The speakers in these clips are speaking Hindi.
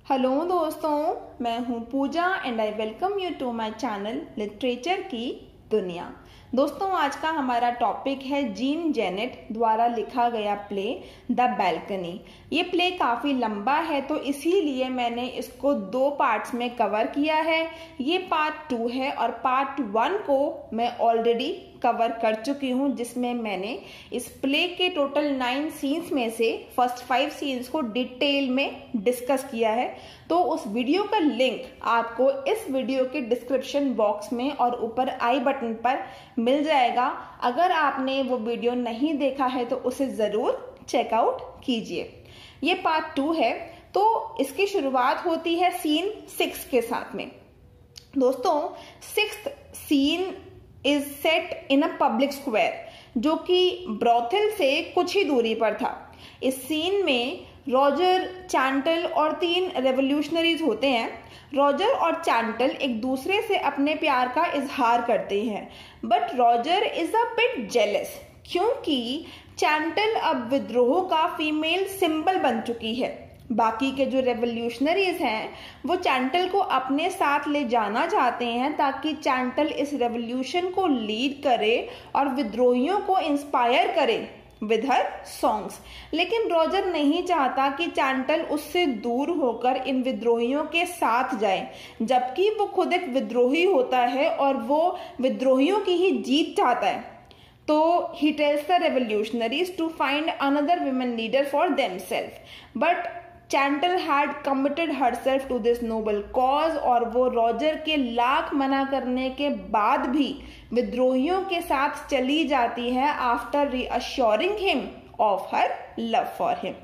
हेलो दोस्तों, मैं हूं Pooja and I welcome you to my channel literature की दुनिया। दोस्तों, आज का हमारा टॉपिक है जीन जेनेट द्वारा लिखा गया प्ले द बैल्कनी। ये प्ले काफ़ी लंबा है तो इसीलिए मैंने इसको 2 पार्ट्स में कवर किया है। ये पार्ट 2 है और पार्ट 1 को मैं ऑलरेडी कवर कर चुकी हूँ, जिसमें मैंने इस प्ले के टोटल 9 सीन्स में से फर्स्ट 5 सीन्स को डिटेल में डिस्कस किया है। तो उस वीडियो का लिंक आपको इस वीडियो के डिस्क्रिप्शन बॉक्स में और ऊपर आई बटन पर मिल जाएगा। अगर आपने वो वीडियो नहीं देखा है तो उसे ज़रूर चेकआउट कीजिए। ये पार्ट 2 है तो इसकी शुरुआत होती है सीन 6 के साथ में। दोस्तों, 6th scene is set in a public square, जो कि ब्रोथेल से कुछ ही दूरी पर था। इस सीन में रॉजर, चैंटल और 3 रेवोल्यूशनरीज होते हैं। रॉजर और चैंटल एक दूसरे से अपने प्यार का इजहार करते हैं, but Roger is a bit jealous क्योंकि चैंटल अब विद्रोह का फीमेल सिंबल बन चुकी है। बाकी के जो रेवोल्यूशनरीज हैं वो चैंटल को अपने साथ ले जाना चाहते हैं ताकि चैंटल इस रेवोल्यूशन को लीड करे और विद्रोहियों को इंस्पायर करे विद हर सॉन्ग्स। लेकिन रॉजर नहीं चाहता कि चैंटल उससे दूर होकर इन विद्रोहियों के साथ जाए, जबकि वो खुद एक विद्रोही होता है और वो विद्रोहियों की ही जीत चाहता है। तो he tells the revolutionaries to find another women leader for themselves, but Chantal had committed herself to this noble cause, और वो रॉजर के लाख मना करने के बाद भी विद्रोहियों के साथ चली जाती है after reassuring him of her love for him.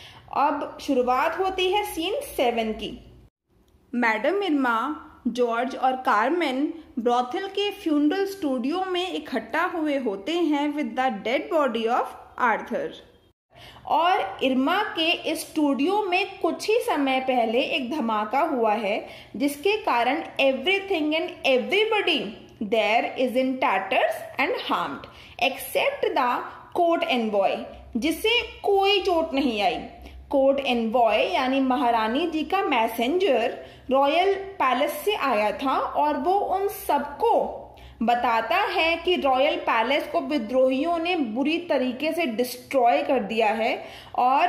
अब शुरुआत होती है सीन 7 की। मैडम इर्मा, जॉर्ज और कार्मेन ब्रोथेल के फ्यूनरल स्टूडियो में इकट्ठा हुए होते हैं with the dead body of Arthur. और इर्मा के इस स्टूडियो में कुछ ही समय पहले एक धमाका हुआ है, जिसके कारण everything and everybody there is in tatters and harmed except the court envoy, जिसे कोई चोट नहीं आई। कोर्ट एनवॉय यानी महारानी जी का मैसेंजर रॉयल पैलेस से आया था और वो उन सबको बताता है कि रॉयल पैलेस को विद्रोहियों ने बुरी तरीके से डिस्ट्रॉय कर दिया है और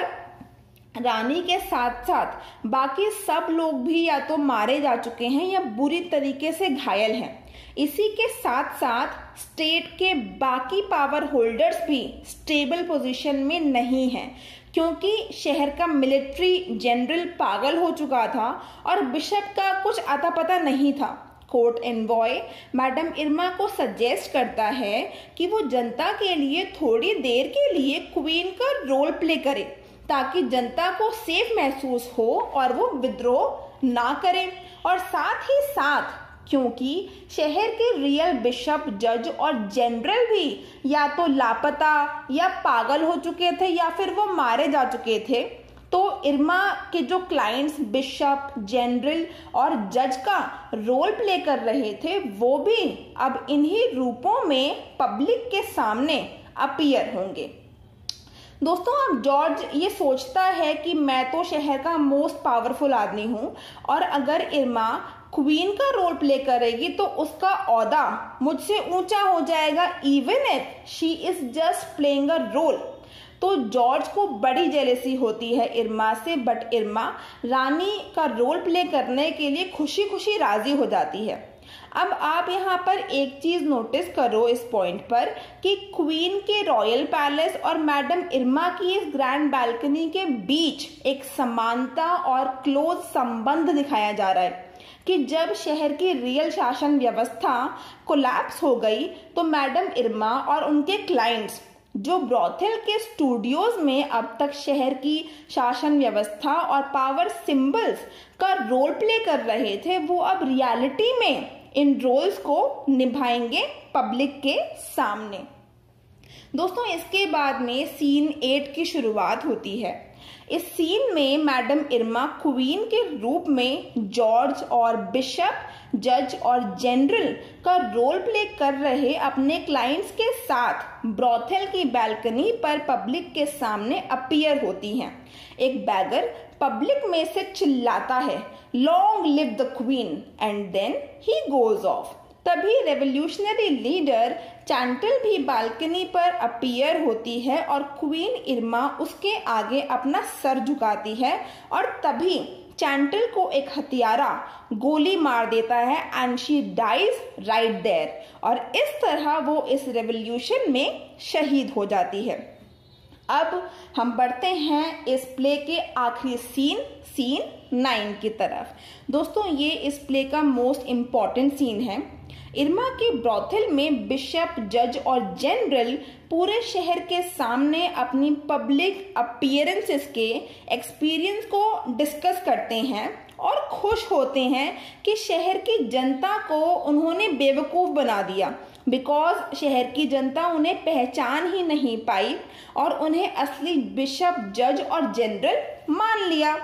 रानी के साथ साथ बाकी सब लोग भी या तो मारे जा चुके हैं या बुरी तरीके से घायल हैं। इसी के साथ साथ स्टेट के बाकी पावर होल्डर्स भी स्टेबल पोजीशन में नहीं हैं, क्योंकि शहर का मिलिट्री जनरल पागल हो चुका था और बिशप का कुछ अता पता नहीं था। कोर्ट एनवॉय मैडम इर्मा को सजेस्ट करता है कि वो जनता के लिए थोड़ी देर के लिए क्वीन का रोल प्ले करे ताकि जनता को सेफ महसूस हो और वो विद्रोह ना करे। और साथ ही साथ क्योंकि शहर के रियल बिशप, जज और जनरल भी या तो लापता या पागल हो चुके थे या फिर वो मारे जा चुके थे, तो इर्मा के जो क्लाइंट्स बिशप, जनरल और जज का रोल प्ले कर रहे थे वो भी अब इन्हीं रूपों में पब्लिक के सामने अपीयर होंगे। दोस्तों, अब जॉर्ज ये सोचता है कि मैं तो शहर का मोस्ट पावरफुल आदमी हूँ और अगर इर्मा क्वीन का रोल प्ले करेगी तो उसका ओहदा मुझसे ऊंचा हो जाएगा, even if she is just playing a role. तो जॉर्ज को बड़ी जेलेसी होती है इर्मा से, बट इर्मा रानी का रोल प्ले करने के लिए खुशी खुशी राजी हो जाती है। अब आप यहाँ पर एक चीज नोटिस करो इस पॉइंट पर कि क्वीन के रॉयल पैलेस और मैडम इर्मा की इस ग्रैंड बैल्कनी के बीच एक समानता और क्लोज संबंध दिखाया जा रहा है कि जब शहर की रियल शासन व्यवस्था कोलैप्स हो गई तो मैडम इर्मा और उनके क्लाइंट्स जो ब्रोथेल के स्टूडियोज में अब तक शहर की शासन व्यवस्था और पावर सिंबल्स का रोल प्ले कर रहे थे, वो अब रियलिटी में इन रोल्स को निभाएंगे पब्लिक के सामने। दोस्तों, इसके बाद में सीन 8 की शुरुआत होती है। इस सीन में मैडम इर्मा क्वीन के रूप में जॉर्ज और बिशप, जज और जनरल का रोल प्ले कर रहे अपने क्लाइंट्स के साथ ब्रोथेल की बैल्कनी पर पब्लिक के सामने अपीयर होती हैं। एक बैगर पब्लिक में से चिल्लाता है, long live the queen, and then he goes off. तभी रेवोल्यूशनरी लीडर चैंटल भी बालकनी पर अपीयर होती है और क्वीन इर्मा उसके आगे अपना सर झुकाती है और तभी चैंटल को एक हत्यारा गोली मार देता है and she dies right there, और इस तरह वो इस रेवोल्यूशन में शहीद हो जाती है। अब हम बढ़ते हैं इस प्ले के आखिरी सीन 9 की तरफ। दोस्तों, ये इस प्ले का मोस्ट इम्पॉर्टेंट सीन है। इर्मा के ब्रोथेल में बिशप, जज और जनरल पूरे शहर के सामने अपनी पब्लिक अपीयरेंसेस के एक्सपीरियंस को डिस्कस करते हैं और खुश होते हैं कि शहर की जनता को उन्होंने बेवकूफ़ बना दिया, बिकॉज शहर की जनता उन्हें पहचान ही नहीं पाई और उन्हें असली बिशप, जज और जनरल मान लिया।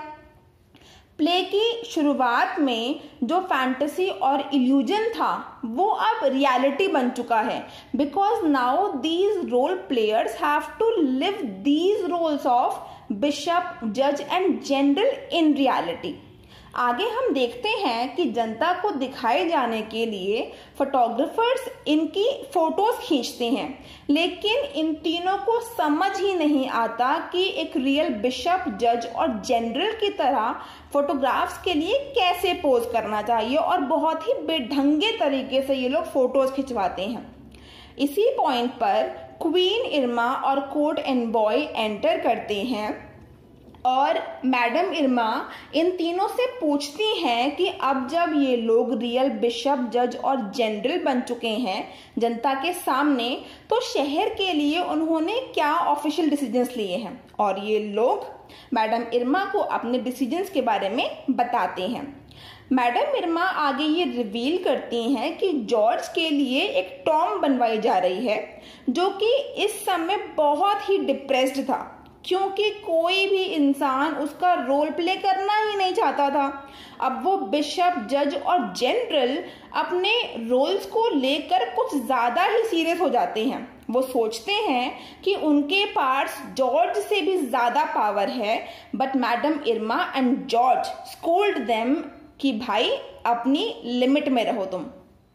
प्ले की शुरुआत में जो फैंटेसी और इल्यूजन था वो अब रियलिटी बन चुका है, because now these role players have to live these roles of bishop, जज एंड जनरल इन रियलिटी। आगे हम देखते हैं कि जनता को दिखाए जाने के लिए फोटोग्राफर्स इनकी फोटोज खींचते हैं, लेकिन इन तीनों को समझ ही नहीं आता कि एक रियल बिशप, जज और जनरल की तरह फोटोग्राफ्स के लिए कैसे पोज करना चाहिए, और बहुत ही बेढंगे तरीके से ये लोग फोटोज खिंचवाते हैं। इसी पॉइंट पर क्वीन इर्मा और कोर्ट एनबॉय एंटर करते हैं और मैडम इर्मा इन तीनों से पूछती हैं कि अब जब ये लोग रियल बिशप, जज और जनरल बन चुके हैं जनता के सामने, तो शहर के लिए उन्होंने क्या ऑफिशियल डिसीजंस लिए हैं, और ये लोग मैडम इर्मा को अपने डिसीजंस के बारे में बताते हैं। मैडम इर्मा आगे ये रिवील करती हैं कि जॉर्ज के लिए एक टॉम बनवाई जा रही है, जो कि इस समय बहुत ही डिप्रेस्ड था, क्योंकि कोई भी इंसान उसका रोल प्ले करना ही नहीं चाहता था। अब वो बिशप, जज और जनरल अपने रोल्स को लेकर कुछ ज़्यादा ही सीरियस हो जाते हैं। वो सोचते हैं कि उनके पास जॉर्ज से भी ज़्यादा पावर है, but madam Irma and George scold them कि भाई अपनी लिमिट में रहो तुम।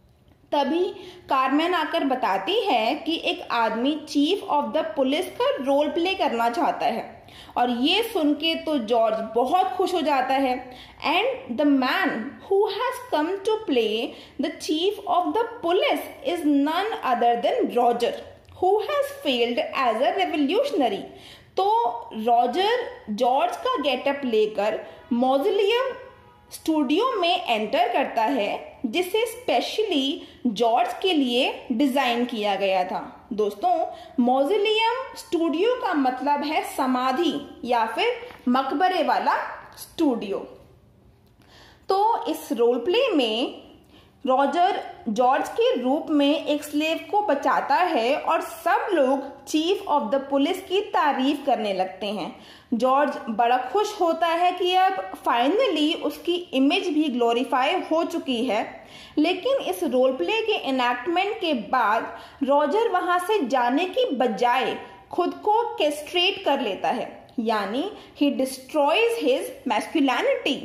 तभी कारमेन आकर बताती है कि एक आदमी चीफ ऑफ द पुलिस का रोल प्ले करना चाहता है, और ये सुन के तो जॉर्ज बहुत खुश हो जाता है। And the man who has come to play the chief of the police is none other than Roger, who has failed as a revolutionary. तो रॉजर जॉर्ज का गेटअप लेकर मॉजिलियम स्टूडियो में एंटर करता है, जिसे स्पेशली जॉर्ज के लिए डिजाइन किया गया था। दोस्तों, मॉजिलियम स्टूडियो का मतलब है समाधि या फिर मकबरे वाला स्टूडियो। तो इस रोल प्ले में रॉजर जॉर्ज के रूप में एक स्लेव को बचाता है और सब लोग चीफ ऑफ द पुलिस की तारीफ करने लगते हैं। जॉर्ज बड़ा खुश होता है कि अब फाइनली उसकी इमेज भी ग्लोरीफाई हो चुकी है, लेकिन इस रोल प्ले के एनैक्टमेंट के बाद रॉजर वहां से जाने की बजाय खुद को कैस्ट्रेट कर लेता है, यानी ही डिस्ट्रॉयज हिज मैस्कुलिनिटी।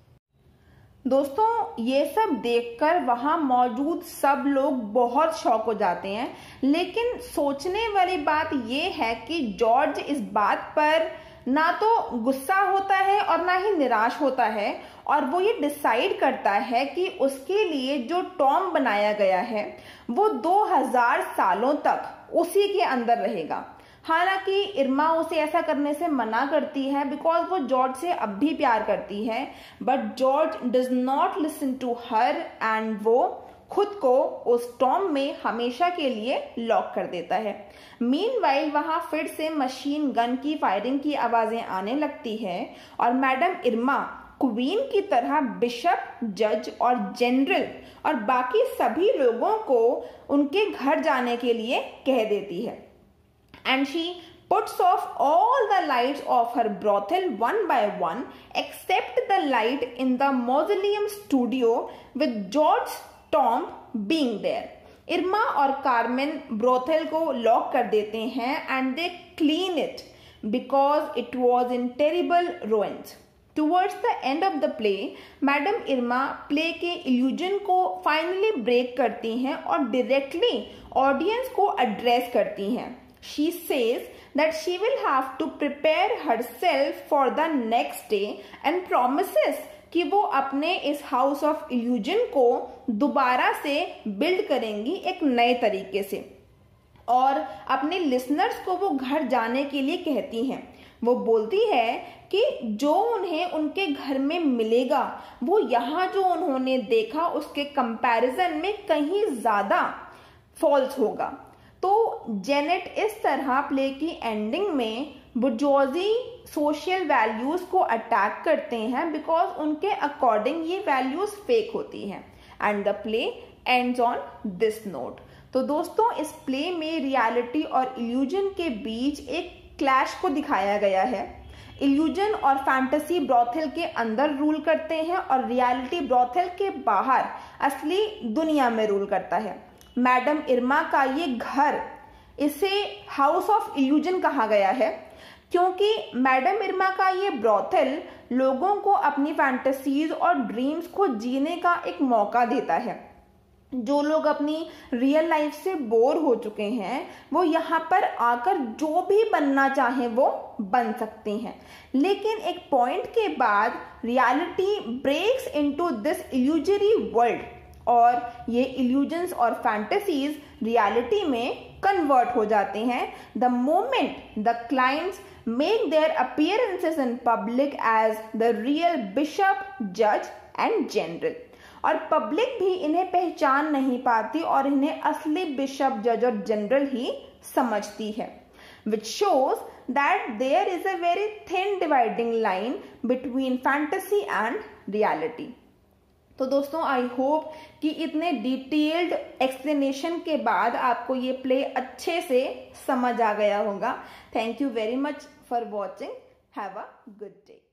दोस्तों, ये सब देखकर वहां मौजूद सब लोग बहुत शॉक हो जाते हैं, लेकिन सोचने वाली बात ये है कि जॉर्ज इस बात पर ना तो गुस्सा होता है और ना ही निराश होता है, और वो ये डिसाइड करता है कि उसके लिए जो टॉम बनाया गया है वो 2000 सालों तक उसी के अंदर रहेगा। हालांकि इर्मा उसे ऐसा करने से मना करती है, बिकॉज वो जॉर्ज से अब भी प्यार करती है, but George does not listen to her and वो खुद को उस टॉम में हमेशा के लिए लॉक कर देता है। मीनवाइल वहां फिर से मशीन गन की फायरिंग की आवाजें आने लगती है और मैडम इर्मा क्वीन की तरह बिशप, जज और जनरल और बाकी सभी लोगों को उनके घर जाने के लिए कह देती है। And she puts off all the lights of her brothel one by one except the light in the mausoleum studio with George's tomb being there. Irma और कार्मेन ब्रोथेल को लॉक कर देते हैं and they clean it because it was in terrible ruins. Towards the end of the play, madam Irma play के इल्यूजन को फाइनली ब्रेक करती हैं और डायरेक्टली ऑडियंस को एड्रेस करती हैं. She says that she will have to prepare herself for the next day and promises कि वो अपने इस हाउस ऑफ इल्यूजन को दोबारा से बिल्ड करेंगी एक नए तरीके से, और अपने लिसनर्स को वो घर जाने के लिए कहती हैं. वो बोलती है कि जो उन्हें उनके घर में मिलेगा वो यहाँ जो उन्होंने देखा उसके कंपैरिजन में कहीं ज्यादा फॉल्स होगा. तो जेनेट इस तरह प्ले की एंडिंग में बुर्जुआजी सोशल वैल्यूज को अटैक करते हैं बिकॉज उनके अकॉर्डिंग ये वैल्यूज फेक होती हैं. And the play ends on this note. तो दोस्तों, इस प्ले में रियलिटी और इल्यूजन के बीच एक क्लैश को दिखाया गया है. इल्यूजन और फैंटेसी ब्रोथेल के अंदर रूल करते हैं और रियलिटी ब्रोथेल के बाहर असली दुनिया में रूल करता है. मैडम इर्मा का ये घर, इसे हाउस ऑफ इल्यूजन कहा गया है क्योंकि मैडम इर्मा का ये ब्रोथेल लोगों को अपनी फैंटेसीज और ड्रीम्स को जीने का एक मौका देता है. जो लोग अपनी रियल लाइफ से बोर हो चुके हैं वो यहाँ पर आकर जो भी बनना चाहें वो बन सकते हैं. लेकिन एक पॉइंट के बाद reality breaks into this illusory world और ये इल्यूजन्स और फैंटेसीज रियलिटी में कन्वर्ट हो जाते हैं the moment the clients make their appearances in public as the real bishop, जज एंड जनरल. और पब्लिक भी इन्हें पहचान नहीं पाती और इन्हें असली बिशप, जज और जनरल ही समझती है. which shows that there is a very thin dividing line between fantasy and reality. तो दोस्तों, आई होप कि इतने डिटेल्ड एक्सप्लेनेशन के बाद आपको ये प्ले अच्छे से समझ आ गया होगा. Thank you very much for watching. Have a good day.